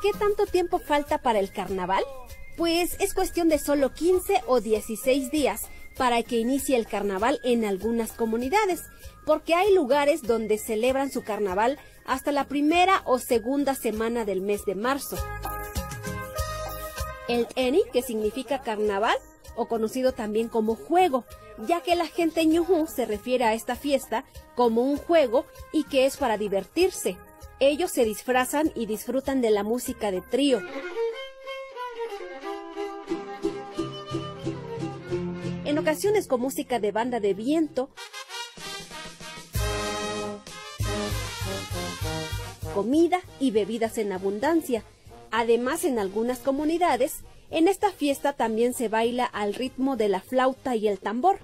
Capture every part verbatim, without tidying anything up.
qué tanto tiempo falta para el carnaval? Pues es cuestión de solo quince o dieciséis días para que inicie el carnaval en algunas comunidades, porque hay lugares donde celebran su carnaval hasta la primera o segunda semana del mes de marzo. El Eni, que significa carnaval, o conocido también como juego, ya que la gente ñujú se refiere a esta fiesta como un juego y que es para divertirse. Ellos se disfrazan y disfrutan de la música de trío. En ocasiones con música de banda de viento, comida y bebidas en abundancia. Además, en algunas comunidades, en esta fiesta también se baila al ritmo de la flauta y el tambor.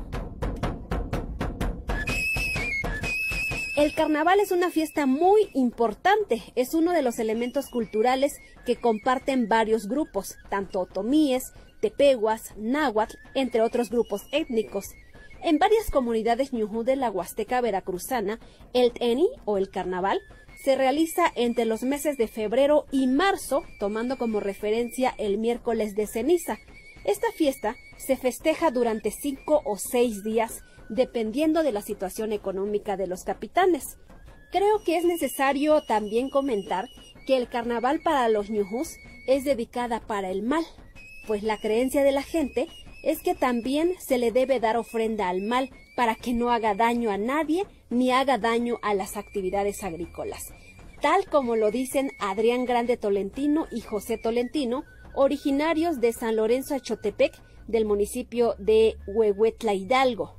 El carnaval es una fiesta muy importante, es uno de los elementos culturales que comparten varios grupos, tanto otomíes, tepehuas, náhuatl, entre otros grupos étnicos. En varias comunidades ñujú de la Huasteca veracruzana, el Eni o el carnaval se realiza entre los meses de febrero y marzo, tomando como referencia el miércoles de ceniza. Esta fiesta se festeja durante cinco o seis días, dependiendo de la situación económica de los capitanes. Creo que es necesario también comentar que el carnaval para los ñujús es dedicada para el mal, pues la creencia de la gente es que también se le debe dar ofrenda al mal para que no haga daño a nadie ni haga daño a las actividades agrícolas, tal como lo dicen Adrián Grande Tolentino y José Tolentino, originarios de San Lorenzo Achotepec, del municipio de Huehuetla Hidalgo.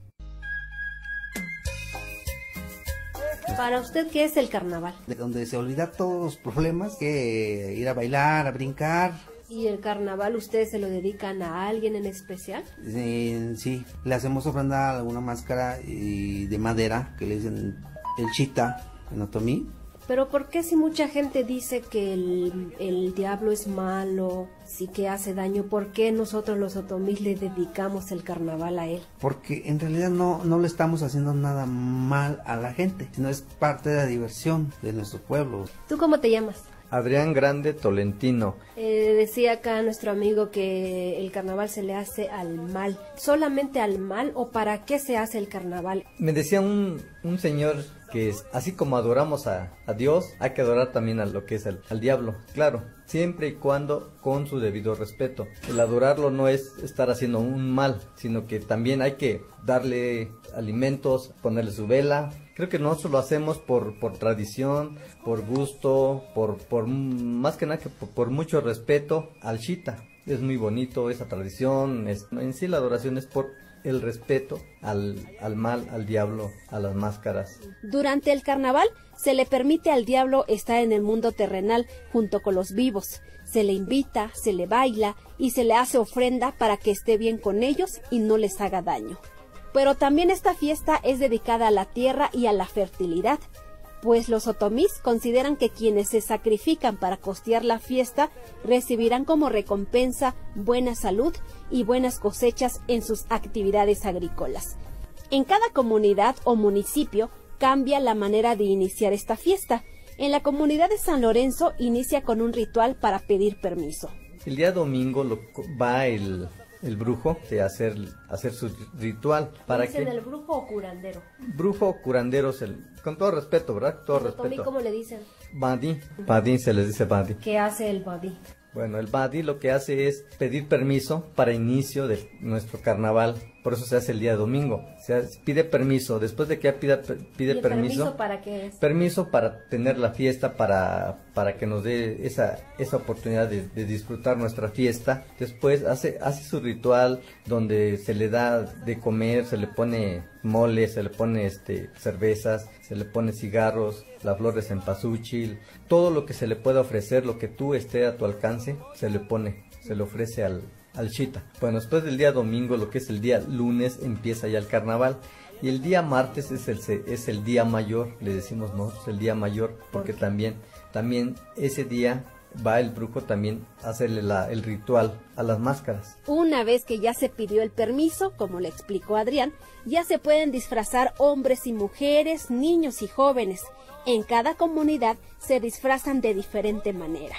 Para usted, ¿qué es el carnaval? De donde se olvida todos los problemas, que ir a bailar, a brincar. ¿Y el carnaval ustedes se lo dedican a alguien en especial? Eh, sí, le hacemos ofrenda a alguna máscara y de madera, que le dicen el chita en otomí. Pero ¿por qué si mucha gente dice que el, el diablo es malo, sí que hace daño, por qué nosotros los otomís le dedicamos el carnaval a él? Porque en realidad no, no le estamos haciendo nada mal a la gente, sino es parte de la diversión de nuestro pueblo. ¿Tú cómo te llamas? Adrián Grande Tolentino. Eh, decía acá nuestro amigo que el carnaval se le hace al mal. ¿Solamente al mal o para qué se hace el carnaval? Me decía un, un señor que es, así como adoramos a, a Dios, hay que adorar también a lo que es el, al diablo. Claro, siempre y cuando con su debido respeto. El adorarlo no es estar haciendo un mal, sino que también hay que darle alimentos, ponerle su vela. Creo que nosotros lo hacemos por, por tradición, por gusto, por, por más que nada que por, por mucho respeto al chita. Es muy bonito esa tradición, es, en sí la adoración es por el respeto al, al mal, al diablo, a las máscaras. Durante el carnaval se le permite al diablo estar en el mundo terrenal junto con los vivos. Se le invita, se le baila y se le hace ofrenda para que esté bien con ellos y no les haga daño. Pero también esta fiesta es dedicada a la tierra y a la fertilidad, pues los otomís consideran que quienes se sacrifican para costear la fiesta recibirán como recompensa buena salud y buenas cosechas en sus actividades agrícolas. En cada comunidad o municipio cambia la manera de iniciar esta fiesta. En la comunidad de San Lorenzo inicia con un ritual para pedir permiso. El día domingo lo, va el... el brujo de hacer hacer su ritual para ¿Dicen que el brujo o curandero? Brujo o curandero, es el, con todo respeto, ¿verdad? Todo respeto. ¿Cómo le dicen? Badi, Badi se les dice Badi. ¿Qué hace el Badi? Bueno, el Badi lo que hace es pedir permiso para inicio de nuestro carnaval. Por eso se hace el día domingo. Se pide permiso. Después de que ya pida, pide ¿Y el permiso. ¿Permiso para qué es? Permiso para tener la fiesta, para, para que nos dé esa, esa oportunidad de, de disfrutar nuestra fiesta. Después hace, hace su ritual donde se le da de comer, se le pone mole, se le pone este, cervezas, se le pone cigarros, la flor de cempasúchil. Todo lo que se le pueda ofrecer, lo que tú esté a tu alcance, se le pone, se le ofrece al al chita. Bueno, después del día domingo, lo que es el día lunes, empieza ya el carnaval. Y el día martes es el, es el día mayor, le decimos nosotros el día mayor, porque ¿Por también, también ese día va el brujo también a hacerle la, el ritual a las máscaras. Una vez que ya se pidió el permiso, como le explicó Adrián, ya se pueden disfrazar hombres y mujeres, niños y jóvenes. En cada comunidad se disfrazan de diferente manera.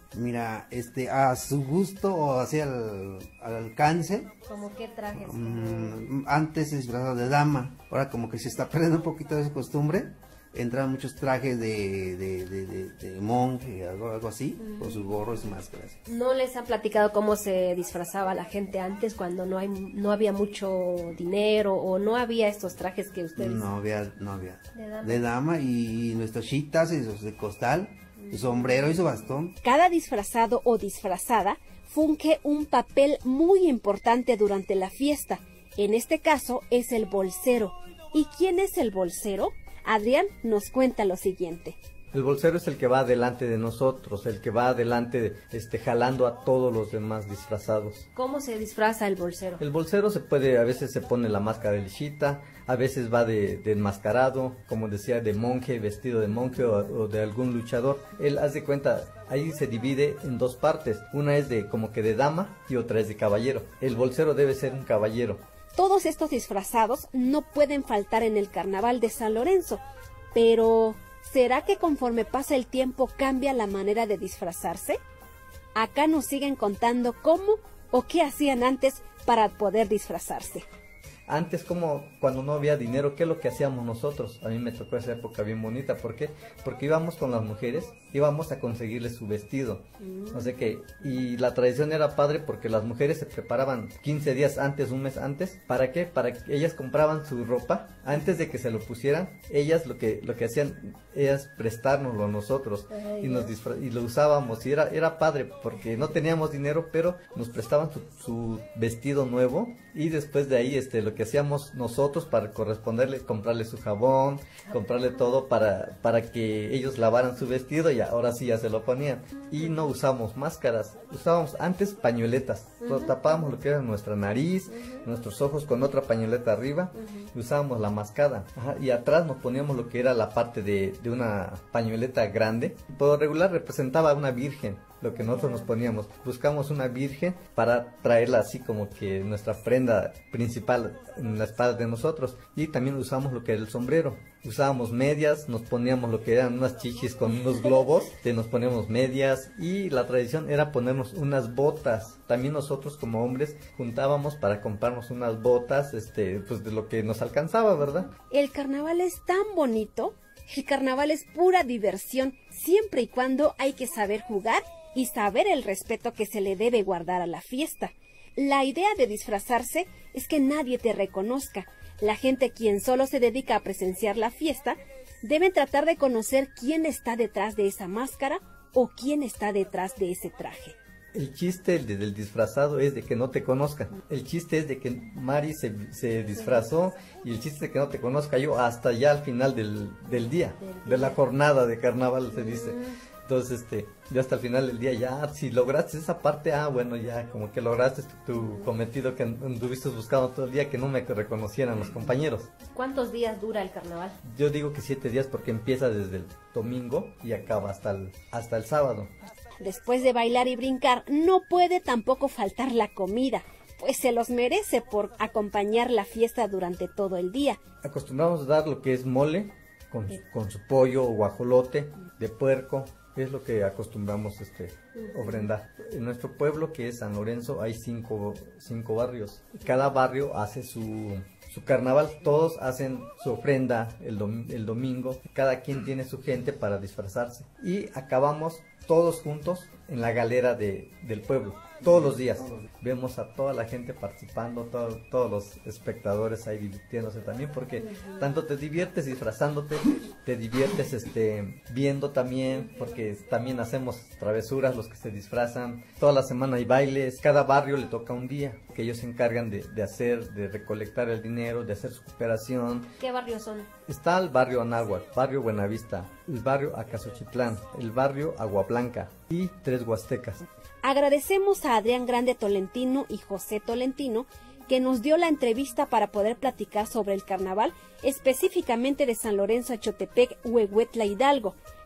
Mira, este, a su gusto o hacia el al alcance. ¿Cómo qué trajes? Mm, antes se disfrazaba de dama, ahora como que se está perdiendo un poquito de esa costumbre. Entran muchos trajes de, de, de, de, de monje, algo, algo así, mm. con sus gorros y máscaras. ¿No les han platicado cómo se disfrazaba la gente antes cuando no hay no había mucho dinero o no había estos trajes que ustedes? No había, no había. De dama. De dama y nuestras chitas y sus de costal, mm. su sombrero y su bastón. Cada disfrazado o disfrazada funge un papel muy importante durante la fiesta. En este caso es el bolsero. ¿Y quién es el bolsero? Adrián nos cuenta lo siguiente. El bolsero es el que va delante de nosotros, el que va adelante este, jalando a todos los demás disfrazados. ¿Cómo se disfraza el bolsero? El bolsero se puede, a veces se pone la máscara de lechita, a veces va de, de enmascarado, como decía, de monje, vestido de monje o, o de algún luchador. Él, haz de cuenta, ahí se divide en dos partes, una es de como que de dama y otra es de caballero. El bolsero debe ser un caballero. Todos estos disfrazados no pueden faltar en el carnaval de San Lorenzo, pero ¿será que conforme pasa el tiempo cambia la manera de disfrazarse? Acá nos siguen contando cómo o qué hacían antes para poder disfrazarse. Antes, como cuando no había dinero, ¿qué es lo que hacíamos nosotros? A mí me tocó esa época bien bonita. ¿Por qué? Porque íbamos con las mujeres, íbamos a conseguirles su vestido. Mm. No sé qué. Y la tradición era padre porque las mujeres se preparaban quince días antes, un mes antes. ¿Para qué? Para que ellas compraban su ropa antes de que se lo pusieran. Ellas lo que lo que hacían es prestárnoslo a nosotros. Ay, y nos disfra y lo usábamos. Y era, era padre porque no teníamos dinero, pero nos prestaban su, su vestido nuevo. Y después de ahí, este, lo que que hacíamos nosotros para corresponderle, comprarle su jabón, comprarle todo para, para que ellos lavaran su vestido y ahora sí ya se lo ponían. Y no usamos máscaras, usábamos antes pañoletas, uh-huh. tapábamos lo que era nuestra nariz, uh-huh. nuestros ojos con otra pañoleta arriba, uh-huh. y usábamos la mascada. Ajá, y atrás nos poníamos lo que era la parte de, de una pañoleta grande. Por lo regular representaba a una virgen. Lo que nosotros nos poníamos, buscamos una virgen para traerla así como que nuestra prenda principal en la espalda de nosotros. Y también usamos lo que era el sombrero, usábamos medias, nos poníamos lo que eran unas chichis con unos globos, que nos poníamos medias, y la tradición era ponernos unas botas. También nosotros como hombres juntábamos para comprarnos unas botas, este, pues de lo que nos alcanzaba, ¿verdad? El carnaval es tan bonito, el carnaval es pura diversión, siempre y cuando hay que saber jugar y saber el respeto que se le debe guardar a la fiesta. La idea de disfrazarse es que nadie te reconozca. La gente quien solo se dedica a presenciar la fiesta deben tratar de conocer quién está detrás de esa máscara o quién está detrás de ese traje. El chiste del disfrazado es de que no te conozcan. El chiste es de que Mari se, se disfrazó y el chiste es de que no te conozca yo hasta ya al final del, del día, de la jornada de carnaval se dice. Entonces, este, ya hasta el final del día, ya, si lograste esa parte, ah, bueno, ya, como que lograste tu, tu cometido que anduviste buscando todo el día, que no me reconocieran los compañeros. ¿Cuántos días dura el carnaval? Yo digo que siete días porque empieza desde el domingo y acaba hasta el, hasta el sábado. Después de bailar y brincar, no puede tampoco faltar la comida, pues se los merece por acompañar la fiesta durante todo el día. Acostumbramos a dar lo que es mole, con, con su pollo o guajolote de puerco. Es lo que acostumbramos este ofrendar. En nuestro pueblo, que es San Lorenzo, hay cinco, cinco barrios. Cada barrio hace su, su carnaval. Todos hacen su ofrenda el, dom, el domingo. Cada quien tiene su gente para disfrazarse. Y acabamos todos juntos en la galera de, del pueblo. Todos los días vemos a toda la gente participando, todo, todos los espectadores ahí divirtiéndose también, porque tanto te diviertes disfrazándote, te diviertes este viendo también, porque también hacemos travesuras los que se disfrazan. Toda la semana hay bailes, cada barrio le toca un día que ellos se encargan de, de hacer, de recolectar el dinero, de hacer su cooperación. ¿Qué barrios son? Está el barrio Anáhuac, barrio Buenavista, el barrio Acasochitlán, el barrio Agua Blanca y Tres Huastecas. Agradecemos a Adrián Grande Tolentino y José Tolentino que nos dio la entrevista para poder platicar sobre el carnaval, específicamente de San Lorenzo Achotepec, Huehuetla, Hidalgo.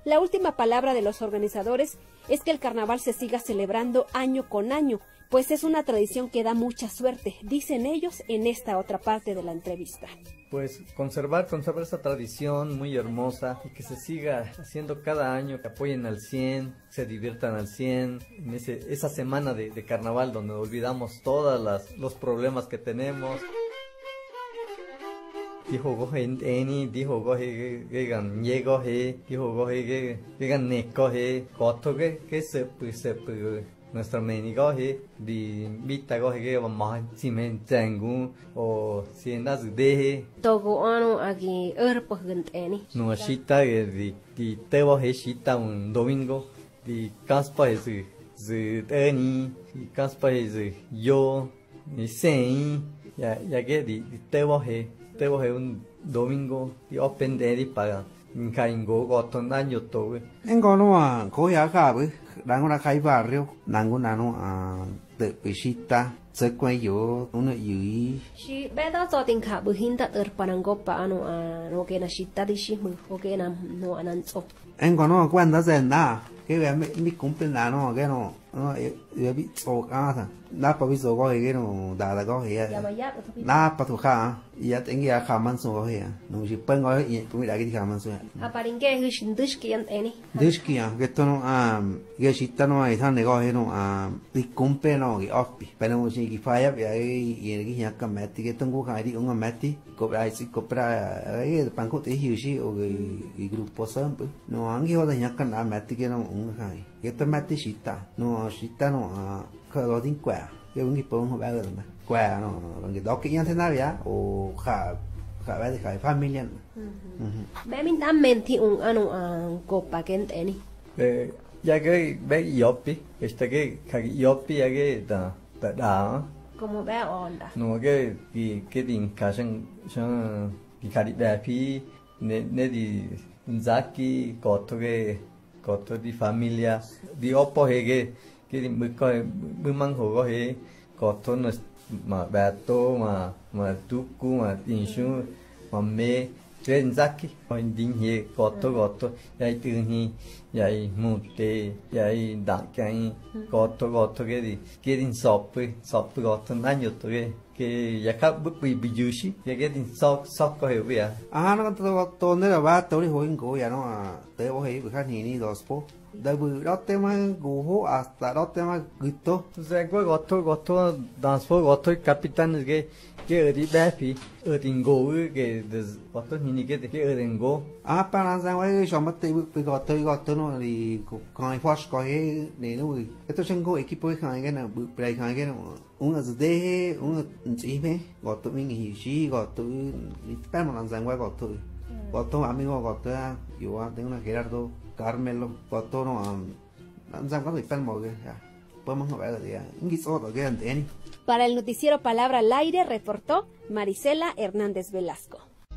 La última palabra de los organizadores es que el carnaval se siga celebrando año con año, pues es una tradición que da mucha suerte, dicen ellos en esta otra parte de la entrevista. Pues conservar, conservar esa tradición muy hermosa y que se siga haciendo cada año, que apoyen al cien, se diviertan al cien, en ese, esa semana de, de carnaval donde olvidamos todos los problemas que tenemos. Dijo goje eni, dijo goje que gan yegoje, dijo goje que gan necoje, coto que que se pues se nuestra menigoje di vita goje que vamos simen changu o sienda deje togo ano aquí erpo genteni no shita que di di tevo he shita un domingo di caspa es z eni di caspa es yo ni sei ya ya que di tevo he tevo he un domingo di open day para Caingo goton año todo. En gono a coya cabe, dan una calle barrio, dan una no a de visita, se cuello, una yui. Si beda to tin ka bu hinda er panango pa ano a no que na shita di shi mu o que na no ananzo. En gono cuando se na, que ve mi cumple na no, que no, no yo vi so casa, na pa vi so go que no da da go ya. Na pa tu ka, ya tengi ya kaman so ya. No si pen go y tu mira que kaman so. A paringe hu shindish que eni. Dish que ya, que to no a que shita no hay tan nego no a di cumple no que opi, pero no si que falla ya y y que ya kamati que tengo ka di un mati, cobra si cobra eh pan ko te hiu si o que grupo sam no angi ho da ya kan a mati que no un kai. Que to mati shita, no shita no a ka lo tin qua. Cái vấn đề bông họ bảo mà qua nó cái đó kỹ như thế nào vậy o khá khá bé thì khá familiar bé mình đã men thì un ano a copa gente ni eh ya que ve yopi este que que yopi ya que da da da como bé onda no que que que din casan son que cari be pi ne ne di zaki coto que coto di familia di oppo he que cái điểm bự coi bự mang hồ có hệ có thôn mà bà tô mà mà tu cu mà tình su mà mê trên zaki hồi đinh hệ có tô có tô vậy từ hi vậy một tê vậy đặt cái có tô có tô cái gì cái điểm sọp sọp có thôn anh nhớ tôi cái giá khác bự bự bự dữ xí cái cái điểm sọp sọp có hiểu vậy à à nó tô tô nữa là ba tô đi hồi cổ vậy nó à tới bố hệ bự khác nhỉ đi rồi sport da bu rote ma guho hasta rote ma gito se ko goto goto danspo goto capitán que que ri befi ringo que des goto ni que que ringo ah para sang wai so mat ti bu goto goto no ri coi force coi ne no esto tengo equipo de khai que na bu play khai que no un as de un chi me goto mi hi shi goto ni pa ma sang wai goto goto amigo goto yo tengo una Gerardo Carmelo, Coto no am sam có tan mồi ya. Podemos ver el día. Un guiso lo que anteni. Para el noticiero Palabra al Aire reportó Marisela Hernández Velasco.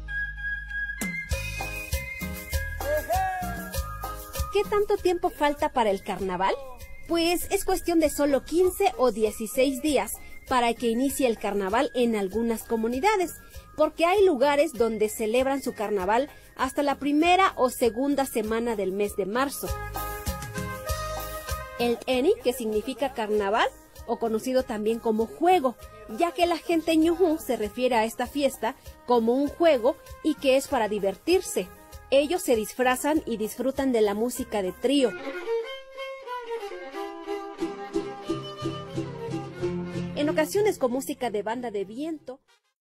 ¿Qué tanto tiempo falta para el carnaval? Pues es cuestión de solo quince o dieciséis días para que inicie el carnaval en algunas comunidades, porque hay lugares donde celebran su carnaval hasta la primera o segunda semana del mes de marzo. El eni, que significa carnaval, o conocido también como juego, ya que la gente ñujú se refiere a esta fiesta como un juego y que es para divertirse. Ellos se disfrazan y disfrutan de la música de trío. En ocasiones con música de banda de viento.